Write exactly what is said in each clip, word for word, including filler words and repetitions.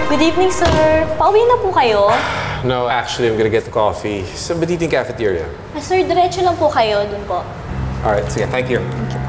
Good evening, sir. Pauwi na po kayo? No, actually, I'm gonna get the coffee sa Batiting Cafeteria. Ah, sir, diretso lang po kayo dun po. Alright, sige, thank you. Thank you.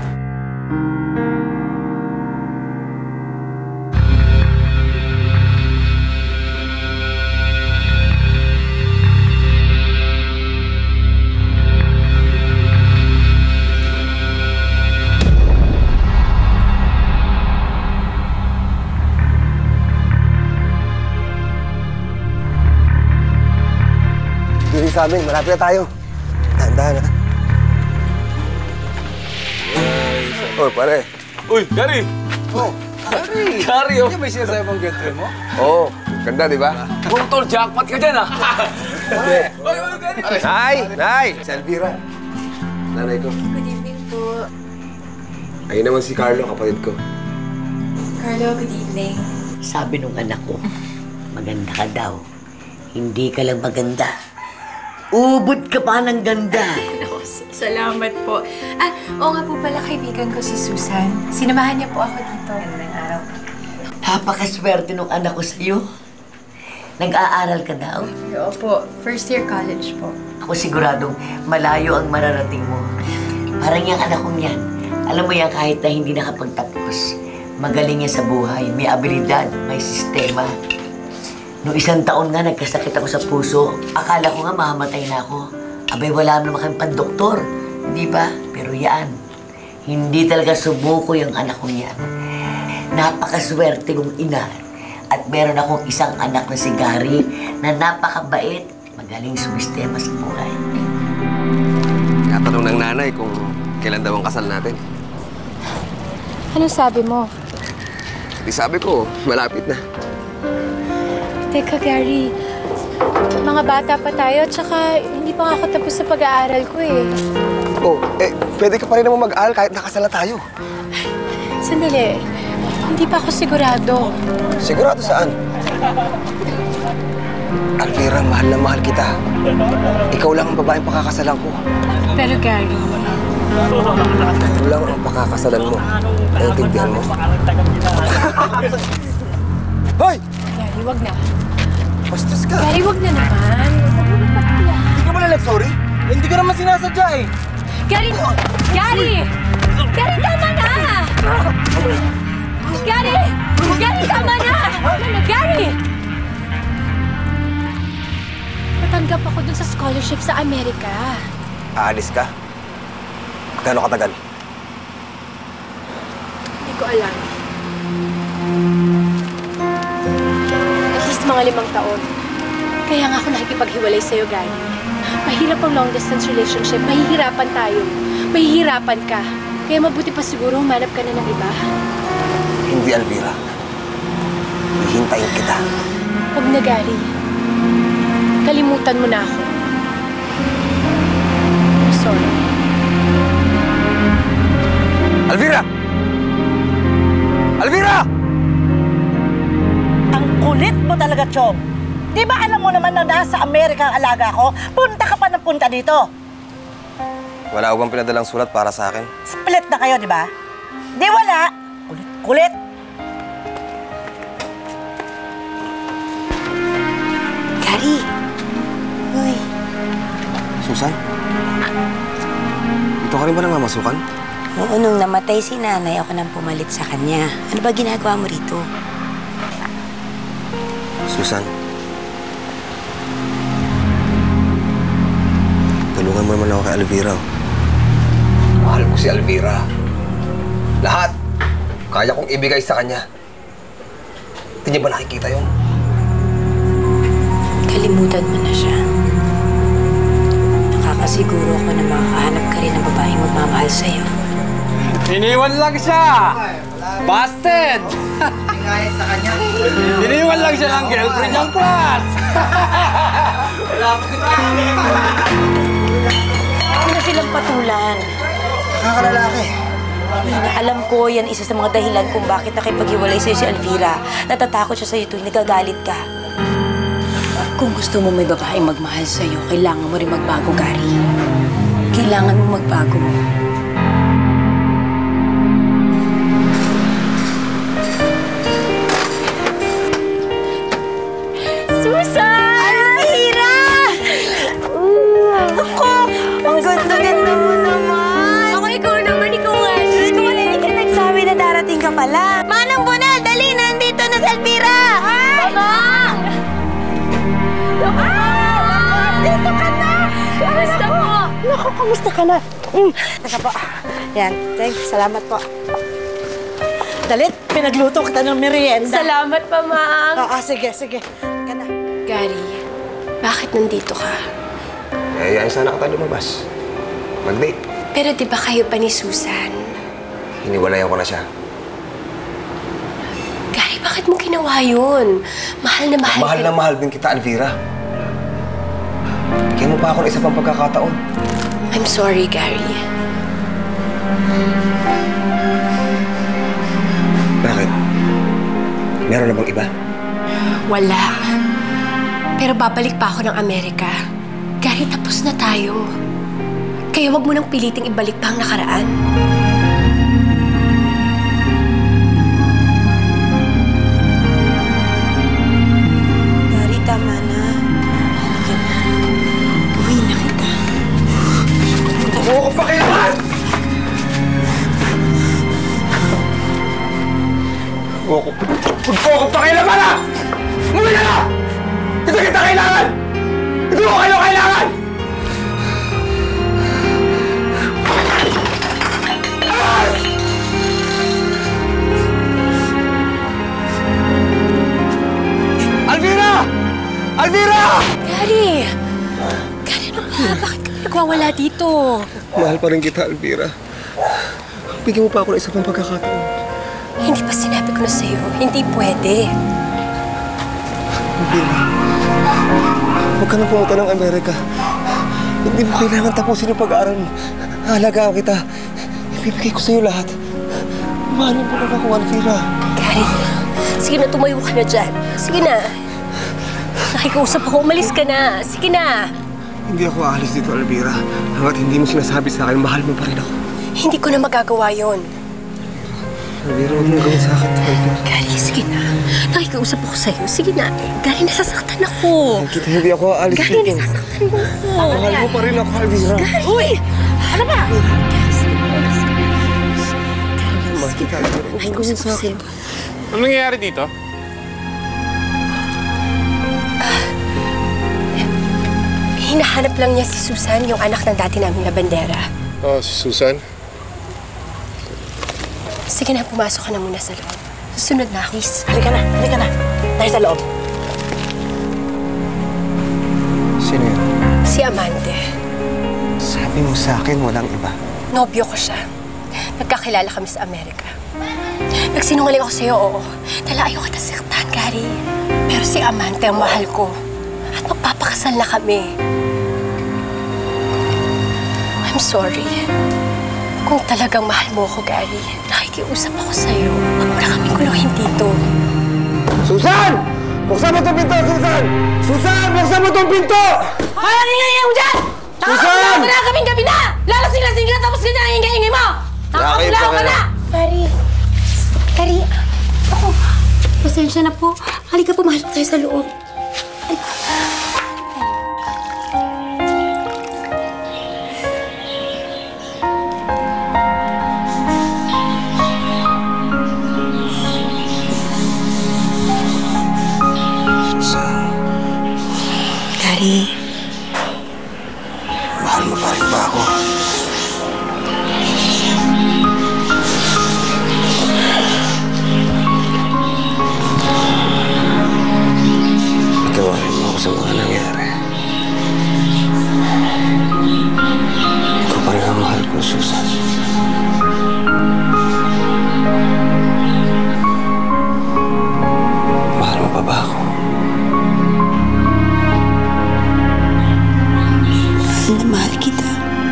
Dito sa amin, malapit na tayo. Dahan-dahan, ha? Oh, pare. Uy, Gary! Oh, Gary! Gary, oh! Hindi may sinasabi mong girlfriend mo? Oo, oh, ganda, di ba? Bungtol, jackpot ka dyan, ah! Hindi. Uy, uy, Gary! Nay! Nay! Si Elvira. Nanay ko. Good evening po. Ayun naman si Carlo, kapatid ko. Carlo, good evening. Sabi nung anak ko, maganda ka daw. Hindi ka lang maganda. Ubod ka pa ng ganda. Naku, salamat po. Ah, oo nga po pala, kaibigan ko si Susan. Sinamahan niya po ako dito. Magandang araw. Napakaswerte nung anak ko sa'yo. Nag-aaral ka daw. Oo po, first year college po. Ako siguradong malayo ang mararating mo. Parang yung anak kong yan. Alam mo yan, kahit na hindi nakapagtapos, magaling yan sa buhay. May abilidad, may sistema. Noong isang taon nga, nagkasakit ako sa puso. Akala ko nga mahamatay na ako. Abay, wala naman kami pandoktor. Hindi ba? Pero yan, hindi talaga sumuko yung anak kong yan. Napakaswerte kong ina. At meron akong isang anak na si Gary na napakabait, magaling sumistema sa buhay. Natanong ng nanay kung kailan daw ang kasal natin. Ano sabi mo? Di sabi ko, malapit na. Teka, Gary. Mga bata pa tayo, tsaka hindi pa nga ako tapos sa pag-aaral ko eh. Oh, eh, pwede ka pa rin naman mag-aaral kahit nakasal na tayo. Sandali. Hindi pa ako sigurado. Sigurado saan? Alvira, mahal na mahal kita. Ikaw lang ang babaeng pakakasalan ko. Pero Gary, Ikaw lang ang pakakasalan mo. Naiintindihan mo? Hoy! Gary, wag na. Bastos ka! Gary, wag na naman. Hindi ka mo na sorry? Hindi ka naman sinasadya eh. Gary! Gary! Gary, tama na! Gary! Gary, tama na! Gary! Natanggap ako dun sa scholarship sa Amerika. Aalis ka? Gano'ng katagal? Hindi ko alam. At least mga limang taon. Kaya nga ako nakikipaghiwalay sa'yo, Gary. Mahirap ang long-distance relationship. Mahihirapan tayo. Mahihirapan ka. Kaya mabuti pa siguro humanap ka na ng iba. Hindi, Alvira. Hihintayin kita. Huwag na, Gary. Kalimutan mo na ako. I'm sorry. Alvira! Alvira! Ang kulit mo talaga, Chong. Di ba alam mo naman na nasa Amerika ang alaga ko? Punta ka pa ng punta dito. Wala ko bang pinadalang sulat para sa akin? Split na kayo, di ba? Di wala. Kulit-kulit. Gary! Uy. Susan? Dito ka rin ba nangmamasukan? Oo, nung namatay si nanay, ako nang pumalit sa kanya. Ano ba ginagawa mo rito? Susan? Tulungan mo naman ako kay Alvira. Mahal ko si Alvira. Lahat. Kaya kong ibigay sa kanya. Hindi niya ba nakikita yun? Kalimutan mo na siya. Nakakasiguro ako na makakahanap ka rin ng babaeng magmamahal sa'yo. Iniwan lang siya! Busted! Iniwan lang siya ng girlfriend niyang class! Huwag na silang patulan. Nakakalalaki. Alam ko, yan isa sa mga dahilan kung bakit nakipaghiwalay sa'yo si Alvira. Natatakot siya sa'yo tuwing nagagalit ka. Kung gusto mo may babaeng magmahal sa'yo, kailangan mo rin magbago, Gary. Kailangan mo magbago. pala. Manang Bonal, dali! Nandito na si Elvira! Mama! Dito ka na! Kamusta po? Naku, kamusta ka na? Mm. Teka po. Yan, thank salamat po. Dalit, pinagluto kita ng merienda. Salamat pa, Mang. Oo, sige, sige. Ka na. Gary, bakit nandito ka? Eh, yayin sana kita lumabas. Mag-date. Pero di ba kayo pa ni Susan? Hiniwalayan ko na siya. Gary, bakit mo ginawa yun? Mahal na mahal Mahal ka na mahal din kita, Elvira. Bigyan mo pa ako ng isa pang pagkakataon. I'm sorry, Gary. Bakit? Meron na bang iba? Wala. Pero babalik pa ako ng Amerika. Gary, tapos na tayo. Kaya wag mo nang piliting ibalik pa ang nakaraan. Gary, tama na. Halika na. Uwi na kita. Oo ko pa kailangan! Oo ko... Huwag ko ako pa kailangan ah! Umuwi ka na! Ito kita kailangan! Ito ko kayo kailangan! Elvira! Elvira! Gary! Gary, ano ba? Bakit ka nagwawala dito? Mahal pa rin kita, Elvira. Bigyan mo pa ako ng isa pang pagkakataon. Hindi pa sinabi ko na sa'yo. Hindi pwede. Elvira, huwag ka na pumunta ng Amerika. Hindi mo kailangan tapusin yung pag-aaral mo. Halagaan kita. Ibibigay ko sa'yo lahat. Mahalin mo lang ako, Elvira. Gary, sige na, tumayo ka na dyan. Sige na. Nakikiusap ako, umalis ka na. Sige na. Hindi ako aalis dito, Elvira. Hanggat hindi mo sinasabi sa akin, mahal mo pa rin ako. Hindi ko na magagawa yon. Elvira, huwag mo gawin sa akin, Elvira. Gary, sige na. Nakikiusap ako sa'yo. Sige na. Gary, nasasaktan ako. Kita, hindi ako aalis Gary, dito. nasasaktan mo ako. Mahal mo pa rin ako, Elvira. Gary! Uy! Ano ba? Gary, sige na. Umalis ka na. Mahal kita, Elvira. Huwag mo gawin sa akin. Ano nangyayari dito? Hinahanap lang niya si Susan, yung anak ng dati namin na bandera. Oh, si Susan? Sige na, pumasok ka na muna sa loob. Susunod na ako. Halika na, halika na. Tayo sa loob. Sino yun? Si Amante. Sabi mo sa akin, walang iba. Nobyo ko siya. Nagkakilala kami sa Amerika. Nagsinungaling ako sa'yo, oo. Dala ayaw kita saktan, Gary. Pero si Amante ang mahal ko. At magpapakasal na kami. I'm sorry. Kung talagang mahal mo ako, Gary, nakikiusap ako sa'yo. Huwag mo na kami kuluhin dito. Susan! Buksan mo itong pinto, Susan! Susan! Buksan mo itong pinto! Hoy, ano ingay mo dyan? Susan! Nakakapula ka kaming gabi na! Lalasing-lasing ka tapos ganyan ang ingay-ingay mo! Nakakapula ka na! Gary. Gary. Ako. Pasensya na po. Halika, pumasok tayo sa loob. Halika. Gary. Mahal mo pa rin ba ako? Ikawarin mo ako sa mga nangyari. Ikaw pa rin ang mahal ko, Susan. Mahal mo pa ba ako? Hindi, mahal kita.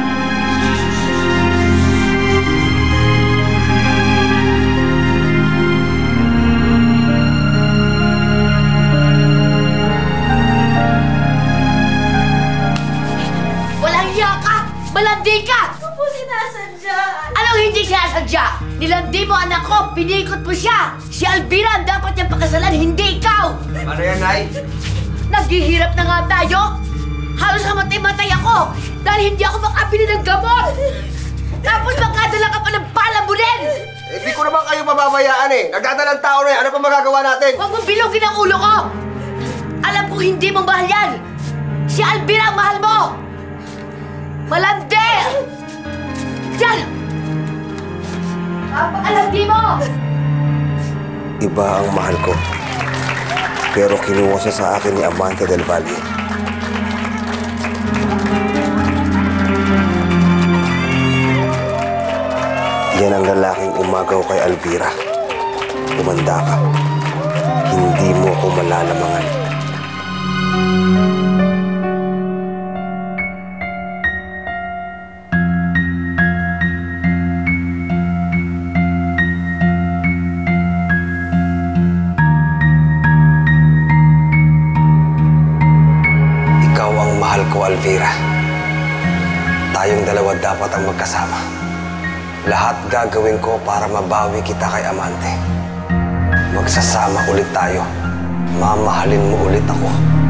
Walang hiya ka! Malandi ka! Ano po sinasadya? Anong hindi sinasadya? Nilandi mo anak ko, pinikot mo siya! Si Elvira ang dapat niyang pakasalan, hindi ikaw! Ano yan, Nay? Naghihirap na nga tayo! Halos namatay-matay ako dahil hindi ako makabili ng gamot! Tapos magkadala ka pa ng palamunin! Hindi ko naman kayo mababayaan eh. Nagdadalang tao na eh. Ano pa magagawa natin? Huwag mong bilugin ang ulo ko! Alam ko hindi mo mahal yan! Si Alvira ang mahal mo! Malandi! Diyan! Napakalandi mo! Iba ang mahal ko. Pero kinuha siya sa akin ni Amante del Valle. Yan ang lalaking umagaw kay Alvira. Umanda ka. Hindi mo ko malalamangan. Ikaw ang mahal ko, Alvira. Tayong dalawa dapat ang magkasama. Lahat gagawin ko para mabawi kita kay Amante. Magsasama ulit tayo. Mamahalin mo ulit ako.